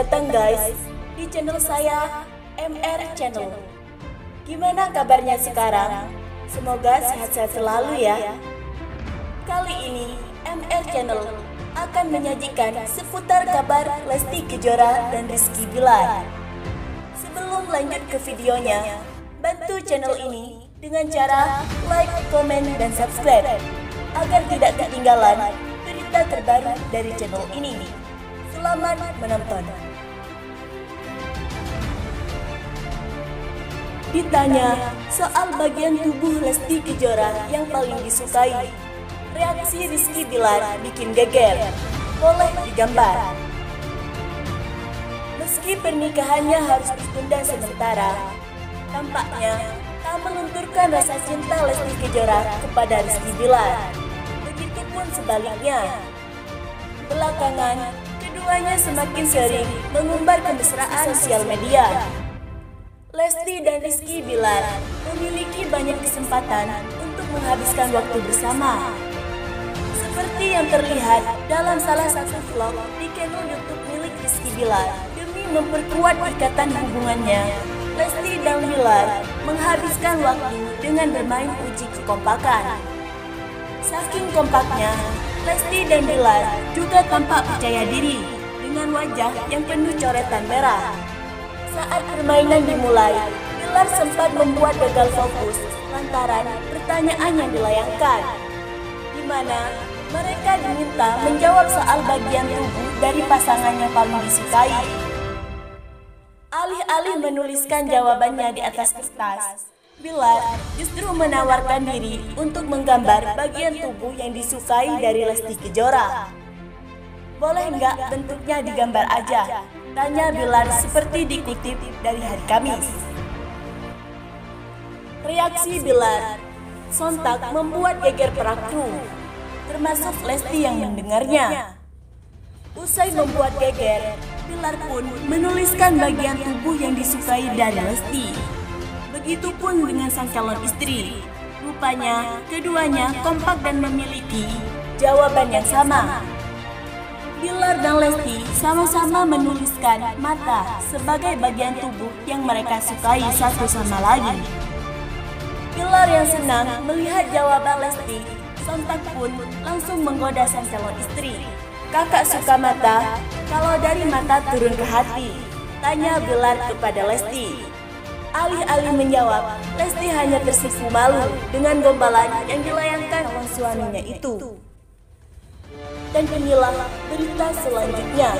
datang guys di channel saya, MR Channel. Gimana kabarnya sekarang? Semoga sehat-sehat selalu ya. Kali ini MR Channel akan menyajikan seputar kabar Lesti Kejora dan Rizky Bilar. Sebelum lanjut ke videonya, bantu channel ini dengan cara like, komen, dan subscribe agar tidak ketinggalan berita terbaru dari channel ini. Selamat menonton. Ditanya soal bagian tubuh Lesti Kejora yang paling disukai, reaksi Rizky Bilar bikin geger. Boleh digambar. Meski pernikahannya harus ditunda sementara, tampaknya tak melunturkan rasa cinta Lesti Kejora kepada Rizky Bilar. Begitupun sebaliknya. Belakangan, keduanya semakin sering mengumbar kemesraan sosial media. Lesti dan Rizky Bilar memiliki banyak kesempatan untuk menghabiskan waktu bersama. Seperti yang terlihat dalam salah satu vlog di channel YouTube milik Rizky Bilar. Demi memperkuat ikatan hubungannya, Lesti dan Bilar menghabiskan waktu dengan bermain uji kekompakan. Saking kompaknya, Lesti dan Bilar juga tampak percaya diri dengan wajah yang penuh coretan merah. Saat permainan dimulai, Bilar sempat membuat gagal fokus lantaran pertanyaan yang dilayangkan, di mana mereka diminta menjawab soal bagian tubuh dari pasangan yang paling disukai. Alih-alih menuliskan jawabannya di atas kertas, Bilar justru menawarkan diri untuk menggambar bagian tubuh yang disukai dari Lesti Kejora. Boleh nggak bentuknya digambar aja? Tanya Bilar seperti dikutip dari Hari Kamis. Reaksi Bilar sontak membuat geger para kru, termasuk Lesti yang mendengarnya. Usai membuat geger, Bilar pun menuliskan bagian tubuh yang disukai dari Lesti. Begitupun dengan sang calon istri. Rupanya keduanya kompak dan memiliki jawaban yang sama. Bilar dan Lesti sama-sama menuliskan mata sebagai bagian tubuh yang mereka sukai satu sama lain. Bilar yang senang melihat jawaban Lesti sontak pun langsung menggoda sang calon istri. Kakak suka mata, kalau dari mata turun ke hati, tanya Bilar kepada Lesti. Alih-alih menjawab, Lesti hanya tersipu malu dengan gombalan yang dilayangkan oleh suaminya itu. Dan inilah berita selanjutnya.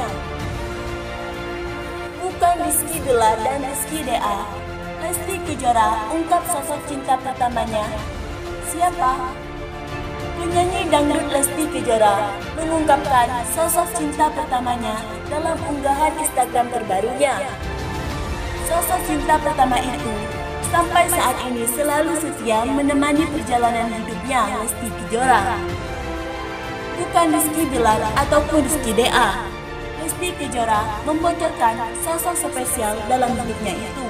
Bukan Rizky Bilar dan Rizky DA, Lesti Kejora ungkap sosok cinta pertamanya. Siapa? Penyanyi dangdut Lesti Kejora mengungkapkan sosok cinta pertamanya dalam unggahan Instagram terbarunya. Sosok cinta pertama itu sampai saat ini selalu setia menemani perjalanan hidupnya Lesti Kejora. Bukan Rizky Bilar ataupun Rizky DA, Lesti Kejora membocorkan sosok spesial dalam hidupnya itu.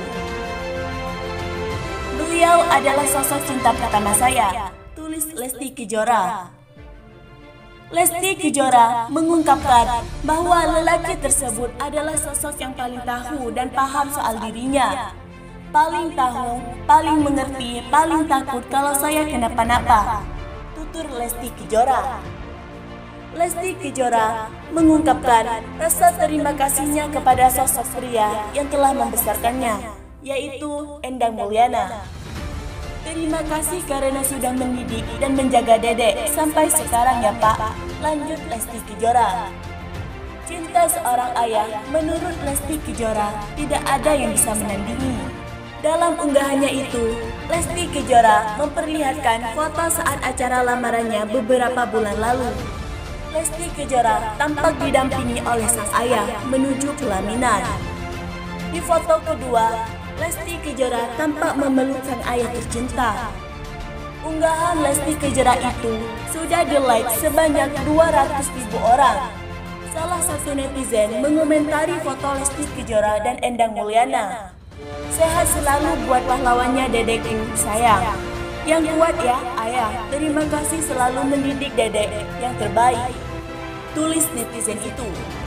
Beliau adalah sosok cinta pertama saya, tulis Lesti Kejora. Lesti Kejora mengungkapkan bahwa lelaki tersebut adalah sosok yang paling tahu dan paham soal dirinya. Paling tahu, paling mengerti, paling takut kalau saya kenapa-napa, tutur Lesti Kejora. Lesti Kejora mengungkapkan rasa terima kasihnya kepada sosok pria yang telah membesarkannya, yaitu Endang Mulyana. Terima kasih karena sudah mendidik dan menjaga dedek sampai sekarang ya Pak, lanjut Lesti Kejora. Cinta seorang ayah menurut Lesti Kejora tidak ada yang bisa menandingi. Dalam unggahannya itu, Lesti Kejora memperlihatkan foto saat acara lamarannya beberapa bulan lalu. Lesti Kejora tampak didampingi oleh sang ayah menuju pelaminan. Di foto kedua, Lesti Kejora tampak memeluk sang ayah tercinta. Unggahan Lesti Kejora itu sudah di-like sebanyak 200.000 orang. Salah satu netizen mengomentari foto Lesti Kejora dan Endang Mulyana. Sehat selalu buat pahlawannya dedekku, sayang. Yang kuat ya, ayah. Terima kasih selalu mendidik dedek yang terbaik, tulis netizen itu.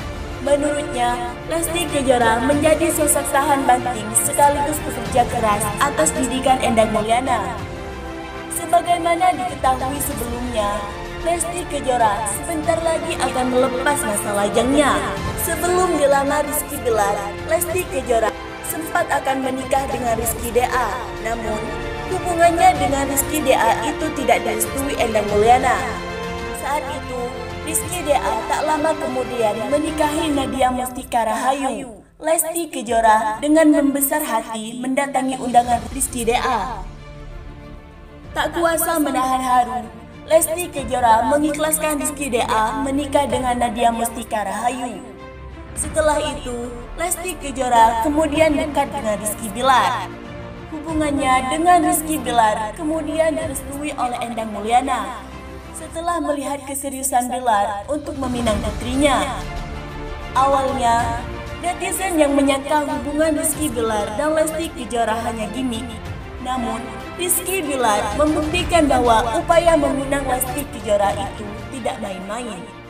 Menurutnya, Lesti Kejora menjadi sosok tahan banting sekaligus pekerja keras atas didikan Endang Mulyana. Sebagaimana diketahui sebelumnya, Lesti Kejora sebentar lagi akan melepas masa lajangnya. Sebelum dilamar Rizky Bilar, Lesti Kejora sempat akan menikah dengan Rizky DA. Namun, hubungannya dengan Rizky DA itu tidak direstui Endang Mulyana. Saat itu, Rizky DA tak lama kemudian menikahi Nadia Mustika Rahayu. Lesti Kejora dengan membesar hati mendatangi undangan Rizky DA. Tak kuasa menahan haru, Lesti Kejora mengikhlaskan Rizky DA menikah dengan Nadia Mustika Rahayu. Setelah itu, Lesti Kejora kemudian dekat dengan Rizky Bilar. Hubungannya dengan Rizky Bilar kemudian direstui oleh Endang Mulyana setelah melihat keseriusan Bilar untuk meminang putrinya. Awalnya, netizen yang menyangka hubungan Rizky Bilar dan Lesti Kejora hanya gimmick. Namun, Rizky Bilar membuktikan bahwa upaya mengundang Lesti Kejora itu tidak main-main.